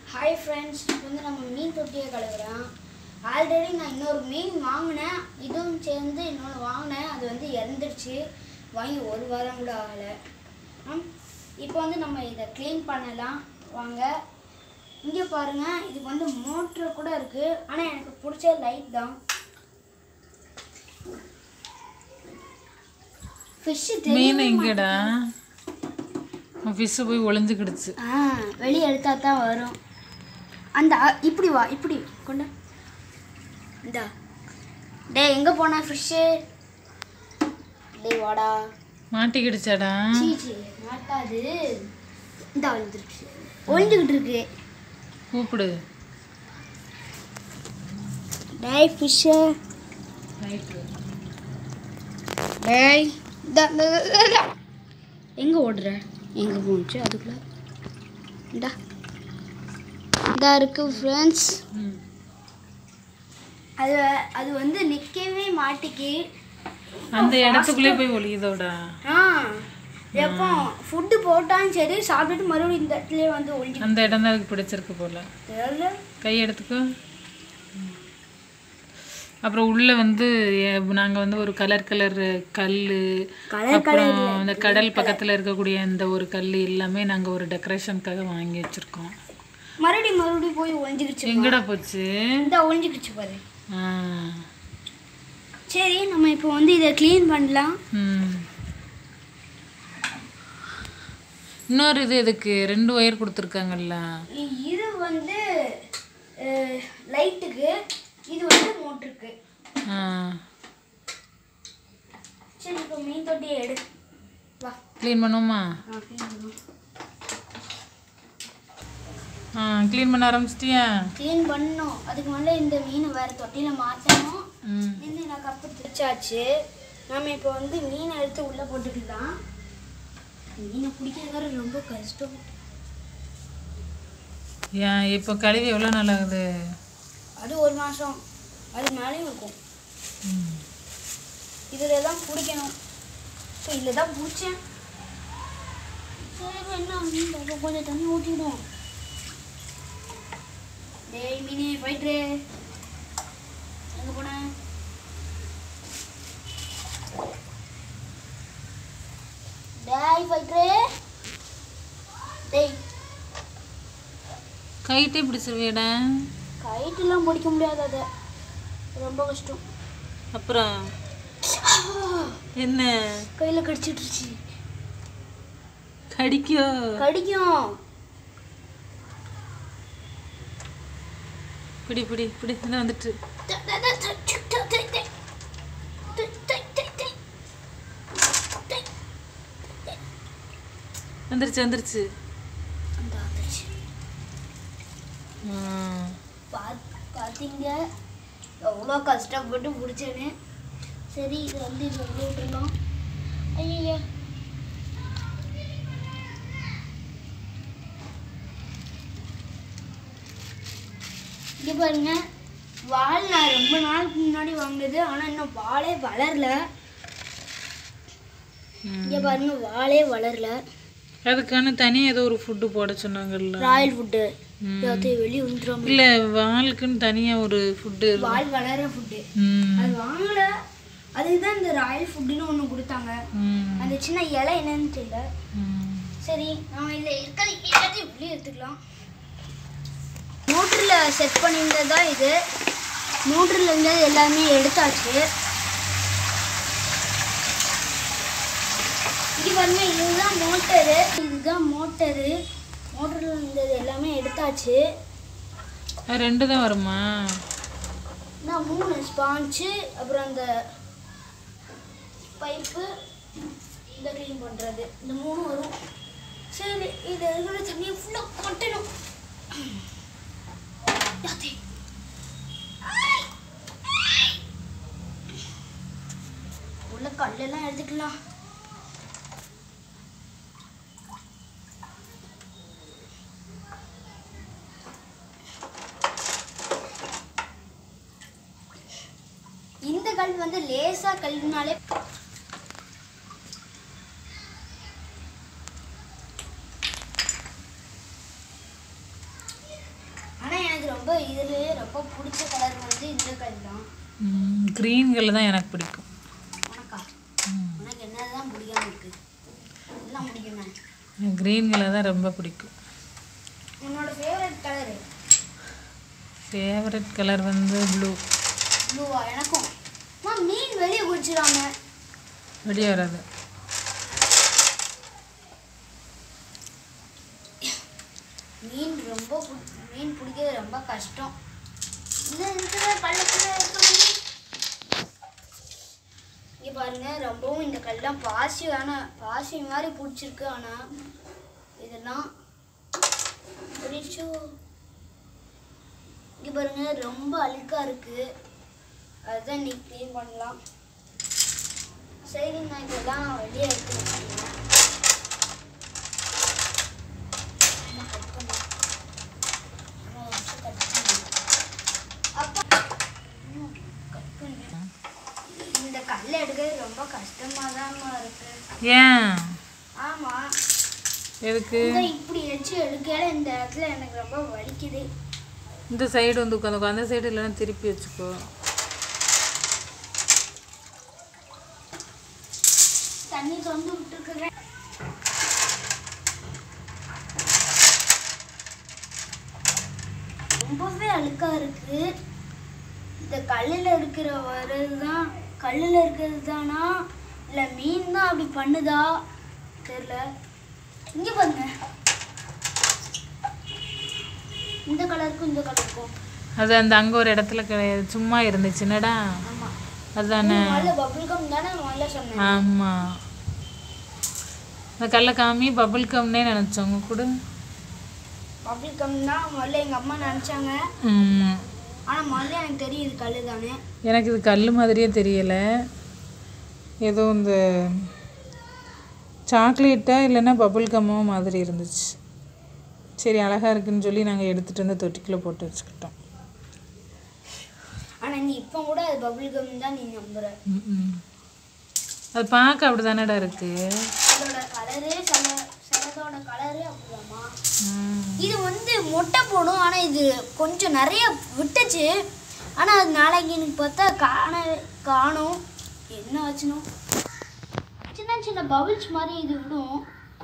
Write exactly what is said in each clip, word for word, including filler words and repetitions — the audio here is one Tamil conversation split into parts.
Hi friends, வந்து நம்ம மீன் தொட்டியை கழுவுறோம். ஆல்ரெடி நான் இன்னொரு மீன் வாங்கினேன், இதுவும் சேர்ந்து இன்னொன்று வாங்கினேன். அது வந்து இறந்துடுச்சு, வாங்கி ஒரு வாரம் கூட ஆகலை. இப்போ வந்து நம்ம இதை க்ளீன் பண்ணலாம் வாங்க. இங்கே பாருங்கள், இதுக்கு வந்து மோட்ரு கூட இருக்குது. ஆனால் எனக்கு பிடிச்ச லைட் தான். ஃபிஷ்ஷு மீன் எங்கடா? ஃபிஷ்ஷு போய் ஒளிஞ்சுக்கிடுச்சு. ஆ வெளியே எடுத்தா தான் வரும். அந்த இப்படி வா, இப்படி கொண்டு இந்தா. டே எங்கே போன ஃபிஷ்ஷு? டே வாடா. மாட்டிக்கிடுச்சாடா? சீச்சி மாட்டாது. இந்த ஒளிஞ்சிருச்சு, ஒளிஞ்சுக்கிட்டு இருக்கு. கூப்பிடு. டேய் ஃபிஷ்ஷு. டேய் எங்கே ஓடுற? எங்கே போணுச்சு அதுக்குள்ள? இந்தா இந்தா இருக்கு ஃப்ரெண்ட்ஸ். அது அது வந்து நிற்கவே மாட்டிக்கு. அந்த இடத்துக்குள்ளே போய் ஒளியுதோடா. ஆ எப்போ ஃபுட்டு போட்டாலும் சரி, சாப்பிட்டுட்டு மறுபடியும் இந்த இடத்துலயே வந்து ஒளிஞ்சு. அந்த இடம் தான் அதுக்கு பிடிச்சிருக்கு போல. கை எடுத்துக்கோ. அப்புறம் உள்ள வந்து நாங்கள் வந்து ஒரு கலர் கலர் கல், அப்புறம் அந்த கடல் பக்கத்தில் இருக்கக்கூடிய இந்த ஒரு கல் எல்லாமே நாங்கள் ஒரு டெக்கரேஷனுக்காக வாங்கி வச்சுருக்கோம். மறுபடியும் மறுபடியும் போய் ஒளிஞ்சிக்கிச்சு. எங்கடா போச்சு? இந்த ஒளிஞ்சிக்கிச்சு பாரு. சரி, நம்ம இப்போ வந்து இதை க்ளீன் பண்ணலாம். இன்னொரு இது எதுக்கு? ரெண்டு ஒயர் கொடுத்துருக்காங்கல்ல. இது வந்து லைட்டுக்கு, இது வந்து மோட்டருக்கு. சரி, இப்போ மீன் தொட்டியை எடு வா. க்ளீன் பண்ணுவோமா? ஆ க்ளீன் பண்ண ஆரம்பிச்சிட்டியா? க்ளீன் பண்ணணும். அதுக்கு மேலே இந்த மீனை வேறு தொட்டியில் மாற்றணும். இந்த நான் கப்பு பிடிச்சாச்சு. நம்ம இப்போ வந்து மீனை எடுத்து உள்ளே போட்டுக்கலாம். மீனை பிடிக்கிறது ரொம்ப கஷ்டம். ஏன் இப்போ கழுவி எவ்வளோ நாள் ஆகுது? அது ஒரு மாதம், அது மேலேயும் இருக்கும். இதில் தான் பிடிக்கணும். இப்போ இதில் தான் பிடிச்சேன். சரி, என்ன மீன் கொஞ்சம் தண்ணி ஊற்றிடும். டேய் மீனே போயிட்டு எங்கே போன? டேய் போயிட்டு. டேய் கைட்டே பிடிச்சிருவேடா. கைட்டெல்லாம் பிடிக்க முடியாது, அதை ரொம்ப கஷ்டம். அப்புறம் என்ன? கையில் கடிச்சிட்டுருச்சு. கடிக்கும் கடிக்கும். பிடி பிடி பிடி. என்ன வந்துட்டு? வந்துருச்சு வந்துருச்சு. பார்த்தீங்க எவ்வளோ கஷ்டப்பட்டு பிடிச்சேன்னு. சரி, இது வந்து இது வந்து விட்டுருந்தோம். ஐயோ, இங்கே பாருங்க, வால் நான் ரொம்ப நாளுக்கு முன்னாடி வாங்கினது, ஆனால் இன்னும் வாலே வளரல. இங்கே பாருங்க, வாலே வளரல. அதுக்கான தனியாக ஏதோ ஒரு ஃபுட்டு போட சொன்னாங்கல்ல, ராயல் ஃபுட்டு. வெளியே வந்துடும். இல்லை, வாலுக்குன்னு தனியாக ஒரு ஃபுட்டு, வால் வளர ஃபுட்டு. அது வாங்கல. அதுதான் இந்த ராயல் ஃபுட்டுன்னு ஒன்று கொடுத்தாங்க. அந்த சின்ன இலை என்னன்னு தெரியல. சரி, நம்ம இதில் இருக்கிறது எல்லாத்தையும் வெளியே எடுத்துக்கலாம். மோட்டரில் செட் பண்ணியிருந்தது தான் இது. மோட்டரில் இருந்தது எல்லாமே எடுத்தாச்சு. இது பாருங்க, இதுதான் மோட்டரு. இதுதான் மோட்டரு. மோட்டரில் இருந்தது எல்லாமே எடுத்தாச்சு. ரெண்டு தான் வருமா? நான் மூணு ஸ்பாஞ்சு, அப்புறம் அந்த பைப்பு, இந்த க்ளீன் பண்ணுறது, இந்த மூணு வரும். சரி, இது இருக்கிற தண்ணியை ஃபுல்லாக கொட்டணும். உள்ள கல்லெல்லாம் எடுத்துக்கலாம். இந்த கல் வந்து லேசா கல்லுனாலே இதுலயே ரொம்ப பிடிச்ச கலர் வந்து இந்த கலர் தான். க்ரீன் கலர் தான் எனக்கு பிடிக்கும். உனக்கா? உனக்கு என்னதான் பிடிக்காம இருக்கு? எல்லாம் பிடிக்குமே. எனக்கு க்ரீன் கலர் தான் ரொம்ப பிடிக்கும். உன்னோட ஃபேவரட் கலர்? ஃபேவரட் கலர் வந்து ப்ளூ. ப்ளூவா? எனக்கும். அம்மா மீன் வெளியே குடிச்சிடாம. வெளியே வராது. மீன் ரொம்ப மீன் பிடிக்கிறது ரொம்ப கஷ்டம். இந்த இடத்துல பள்ளத்துல இருக்கணும். இங்கே பாருங்க, ரொம்பவும் இந்த கல்லாம் பாசி ஆனால் பாசி மாதிரி பிடிச்சிருக்கு. ஆனால் இதெல்லாம் பிடிச்சோ இங்கே பாருங்க ரொம்ப அழுக்காக இருக்குது. அதுதான் இன்னைக்கு க்ளீன் பண்ணலாம். சரி, நான் இதெல்லாம் வெளியே எடுத்து வச்சுருக்கேன். இந்த கல்லை எடுக்கிறது ரொம்ப கஷ்டமாக தான் இருக்கு. ஏன்? ஆமாம். எதுக்கு? இப்படி வச்சு எடுக்கல இந்த இடத்துல எனக்கு ரொம்ப வலிக்குது. இந்த சைடு வந்து உட்காந்து அந்த சைடு இல்லைன்னா திருப்பி வச்சுக்கோ. தண்ணி தொந்து விட்டுருக்குறேன். ரொம்பவே அழுக்கா இருக்கு. இந்த கல்லில் இருக்கிற வர்றது தான் கல்லில் இருக்கிறது தானா இல்லை மீன் தான் அப்படி பண்ணுதா தெரியல. இங்கே பாருங்க, இந்த கலருக்கும் இந்த கலருக்கும் அது அந்த அங்கே ஒரு இடத்துல கிடையாது, சும்மா இருந்துச்சுன்னடா. ஆமாம், அதுதானே. பபுள் கம் தானே முதல்ல சொன்னேன். ஆமாம், இந்த கல்லை காமி பபுள் கம்னே நினச்சோங்க கூட. பபுள் கம் தான் முதல்ல எங்கள் அம்மா நினச்சாங்க. ஆமாம், ஆனால் முதல்ல எனக்கு தெரியும் இது கல் தானே. எனக்கு இது கல் மாதிரியே தெரியலை. ஏதோ இந்த சாக்லேட்டா இல்லைன்னா பபுள் கம்மோ மாதிரி இருந்துச்சு. சரி, அழகாக இருக்குன்னு சொல்லி நாங்கள் எடுத்துகிட்டு வந்து தொட்டிக்குள்ளே போட்டு வச்சுக்கிட்டோம். ஆனால் நீ இப்போ கூட அது பபுள் கம் தான் நீ நம்புற. ம், அது பார்க்க அப்படி தானடா இருக்கு. அதோட கலரு சில சிலதோட கலரு அப்படிதாம்மா. இது வந்து மொட்டை போடும். ஆனால் இது கொஞ்சம் நிறைய விட்டுச்சு. ஆனால் அது நாளைக்கு எனக்கு பார்த்தா காண காணும் என்ன ஆச்சுனோ. சின்ன சின்ன பபுள்ஸ் மாதிரி இது விடும்.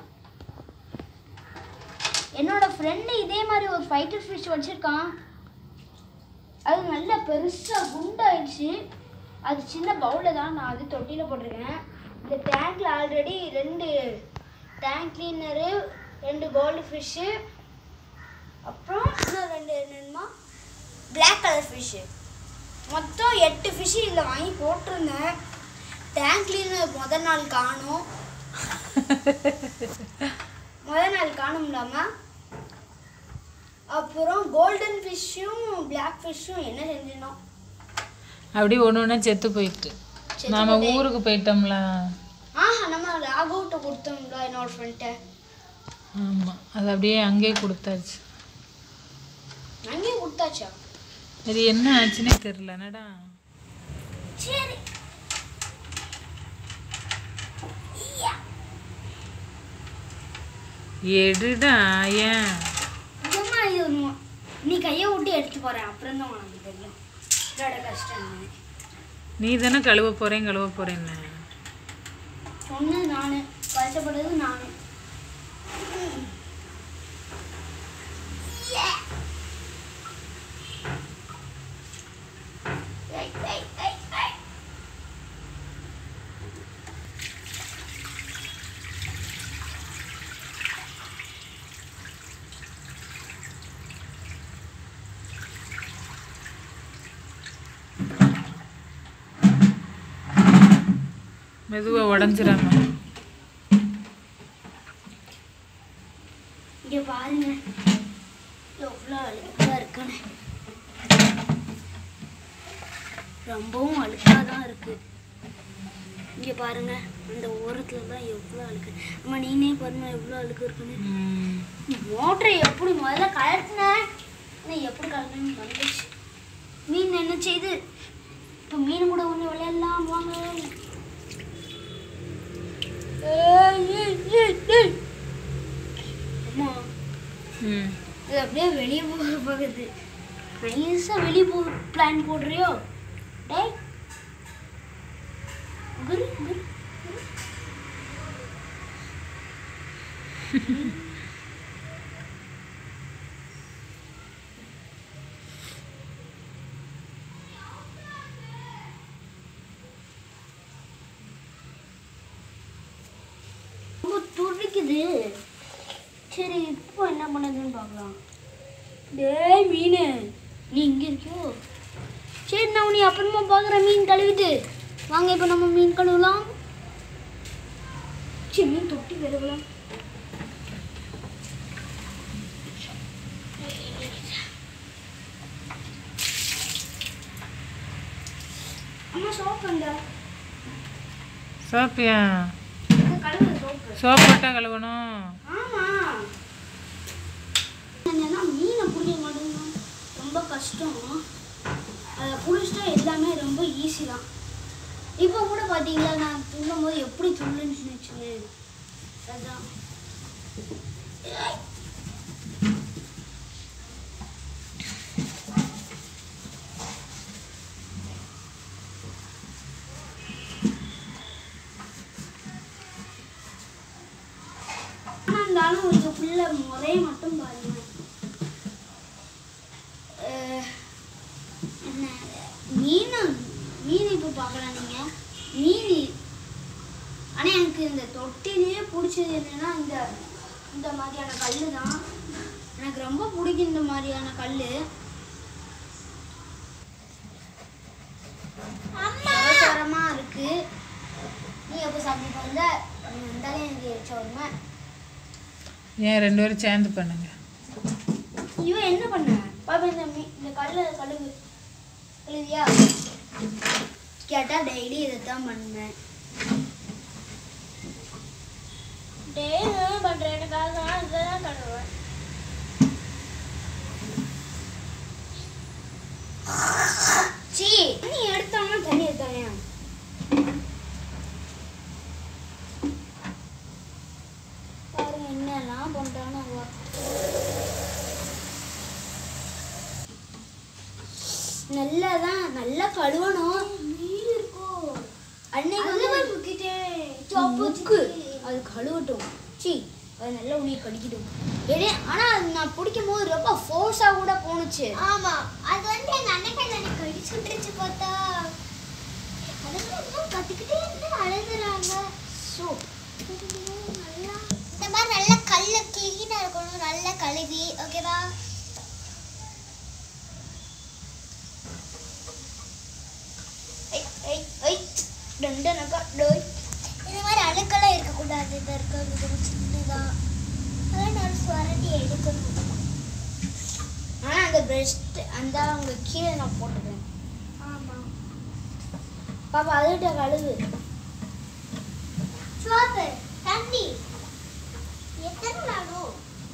என்னோட ஃப்ரெண்டு இதே மாதிரி ஒரு ஃபைட்டர் ஃபிஷ் வச்சுருக்கான். அது நல்லா பெருசாக குண்டாயிடுச்சு. அது சின்ன பவுலில் தான் நான் அது தொட்டியில் போட்டிருக்கேன். இந்த டேங்க்கில் ஆல்ரெடி ரெண்டு டேங்க் கிளீனரு, ரெண்டு கோல்டு ஃபிஷ்ஷு, அப்புறம் இன்னும் ரெண்டு என்னென்னமா பிளாக் கலர் ஃபிஷ்ஷு, மொத்தம் எட்டு ஃபிஷ்ஷு இதில் வாங்கி போட்டிருந்தேன். டேங்க் கிளீனர் முதல் நாள் காணும் முதல் நாள் காணும்லாமா. அப்புறம் கோல்டன் ஃபிஷ்ஷும் பிளாக் ஃபிஷ்ஷும் என்ன செஞ்சினோம், அப்படி ஒன்று ஒன்றா செத்து போயிட்டு நாம ஊருக்கு போயிட்டோம்ல. ஆஹா, நம்ம லாக் அவுட்டை கொடுத்தோம்ல என்னோட ஃப்ரெண்ட்டை. ஆமாம், அது அப்படியே அங்கேயே கொடுத்தாச்சு. அங்கேயே கொடுத்தாச்சா? அது என்ன ஆச்சுன்னே தெரியல என்னடா. சரி, எடுடா. ஏன் இதம்மா இது நீ கையை விட்டு எடுத்து போகிறேன், அப்புறம் தான் உனக்கு தெரியும் இதோட கஷ்டம். நீ தானே கழுவ போகிறேன் கழுவ போகிறேன்னு சொன்னது நான், கஷ்டப்படுறது நான். மெதுவாக உடஞ்சிடாம. இங்கே பாருங்க எவ்வளோ அழுக்காக இருக்குன்னு. ரொம்பவும் அழுக்காக தான் இருக்குது. இங்கே பாருங்க அந்த ஓரத்தில் தான் எவ்வளோ அழுக்கு. நம்ம நீனே பாருங்க எவ்வளோ அழுக்கு இருக்குன்னு. மோட்டரை எப்படி முதல்ல கலட்டினேன், ஆனால் எப்படி கலட்டினு வந்துச்சு. மீன் என்ன செய்யுது இப்போ? மீன் கூட ஒன்று விளையாடலாம் வாங்க. அம்மா, இது அப்படியே வெளியே போக போகுது. நைஸா வெளியே போ பிளான் போடுறியோ டேய் குரு குரு ரொம்ப துடிக்குது. சரி இப்போ என்ன பண்ணுதுன்னு பார்க்கலாம். டேய் மீன் நீ இங்கே இருக்கியோ? சரி நான் உன்னை அப்புறமா பார்க்குறேன். மீன் கழுவிட்டு வாங்க இப்போ நம்ம மீன் கழுவலாம். சரி மீன் தொட்டி கழுவலாம். அம்மா சோப்பு அந்த சோப்பியா? கழுவு சோப்பு. சோப்பு போட்டால் கழுவணும். ஆமாம் என்னன்னா மீனை பிடிக்க மாட்டேங்குது. ரொம்ப கஷ்டம். அதை பிடிச்சிட்டா எல்லாமே ரொம்ப ஈஸி தான். இப்போ கூட பார்த்தீங்களா நான் துள்ளும் போது எப்படி துள்ளுன்னு வச்சுக்கேன். அதுதான் இருந்தாலும் இது புள்ள முறையை மட்டும் பாருங்க. என்ன மீன் மீன் இப்போ பார்க்கலாம் நீங்கள் மீன். ஆனால் எனக்கு இந்த தொட்டிலேயே பிடிச்சது என்னன்னா இந்த இந்த மாதிரியான கல் தான் எனக்கு ரொம்ப பிடிக்கும். இந்த மாதிரியான கல் அவசரமாக இருக்கு. நீ எப்போ சாப்பிட்டு வந்த நீ வந்தாலே எனக்கு எச்சா வருமா? ஏன் ரெண்டு பேரும் சேர்ந்து பண்ணுங்க. இவன் என்ன பண்ண பாப்பா? இந்த மீ இந்த கல்ல கழுவு கழுவியா கேட்டால் டெய்லி இதை தான் பண்ணேன். டெய்லி பண்ணுறேன். எனக்காக தான் இதை தான் கழுவேன். சி நீ எடுத்தாங்கன்னா தண்ணி எடுத்தாங்க. பாருங்க என்னெல்லாம் பண்ணுறான்னு. நல்லா தான் நல்லா கழுவணும். மீன் இருக்கும் அன்னைக்கு அது கழுவட்டும். சி அது நல்லா உன்னை கடிக்கிடும். ஏடே ஆனால் நான் பிடிக்கும் போது ரொம்ப ஃபோர்ஸாக கூட போணுச்சு. ஆமாம் அது வந்து எங்கள் அண்ணன் எனக்கு கடிச்சு விட்டுருச்சு பார்த்தா. அதுக்கு கற்றுக்கிட்டே இருந்து அழுகுறாங்க. ஸோ நல்லா இந்த மாதிரி நல்லா கல்ல கிளீனாக இருக்கணும். நல்லா கழுவி ஓகேவா? இந்த மாதிரி அழுக்கெல்லாம் இருக்கக்கூடாது. இதை இருக்கிறது சின்னதான் அதான் நான் சுவரட்டி எடுக்கணும். ஆனால் அந்த பெஸ்ட் அந்த அவங்க கீழே நான் போட்டுக்கிறேன். ஆமாம் பாப்பா அதுகிட்ட கழுவு. சோப்பு தண்ணி எத்தனை நாளும்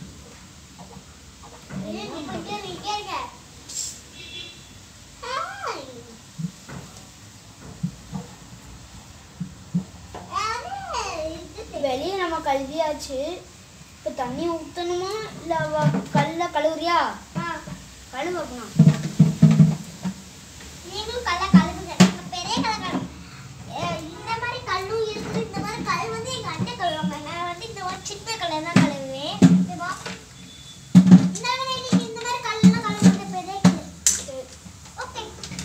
வெளியே நம்ம கழுவியாச்சு. இப்போ தண்ணி ஊற்றணுமா இல்லை கல்ல கழுவுறியா? கழுவணும். நீங்களும் கல்ல கழுவுங்க. பெரிய கல்ல இந்த மாதிரி கல்லும் இருக்குது. இந்த மாதிரி கல் வந்து எங்கள் அண்ணன் கழுவாங்க. நான் வந்து இந்த மாதிரி சின்ன கல்லை தான் கழுவுவேன். ஓகேவா? இந்த மாதிரி இந்த மாதிரி கல்லாம் கழுவுங்க. பெரிய கல். ஓகே.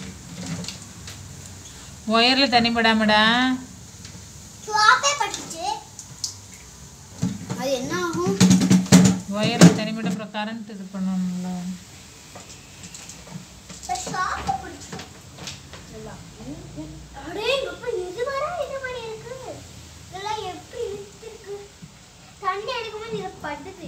ஒயரில் தண்ணி படாமடா. சுவாப்பே பட்டுச்சு. அது என்ன ஆகும்? ஒயரில் தண்ணி பட அப்புறம் கரண்ட் இது பண்ணணும்ல. சுவாப்பே பிடிச்சி அடே இப்போ இது வர இது மாதிரி இருக்கு. இதெல்லாம் எப்படி இருக்கு? தண்ணி எடுக்கும்போது இதை பட்டுது.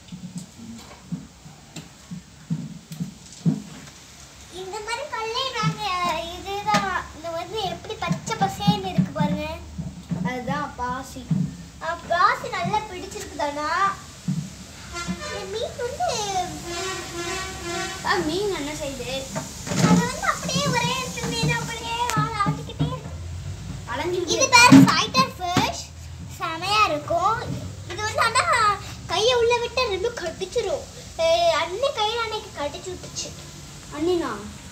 இந்த மாதிரி கல்லே நாங்கள் இதுதான் இந்த வந்து எப்படி பச்சை பசேன்னு இருக்கு பாருங்க. அதுதான் பாசி. பாசி நல்லா பிடிச்சிருக்குதானா? மீன் வந்து மீன் என்ன செய்யுது? அது வந்து அப்படியே ஒரே இடத்துல அப்படியே ஆட்டிக்கிட்டே அலைஞ்சு. இது பேர் ஃபைட்டர் ஃபிஷ். செமையா இருக்கும். இது வந்து ஆனால் கையை உள்ள விட்டு ரெண்டும் கடிச்சிரும். அண்ணன் கையில் அன்னைக்கு கடிச்சு விட்டுச்சு. அண்ணினா